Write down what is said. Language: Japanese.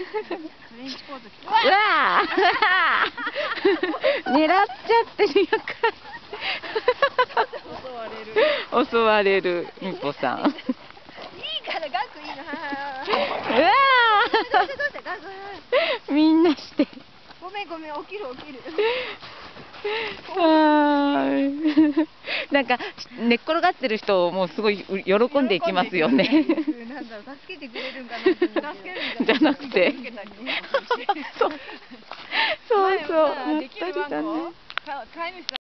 レンチポーズ来た。 うわー狙っちゃってるよか襲われるみぽさん。 いいからガクいいの。 うわーみんなしてごめん起きる。 なんか寝っ転がってる人もすごい喜んでいきますよね。 なんだろう、助けてくれるんかなと思って。 じゃなくて、そうそう、 できるワンコ。飼い主さん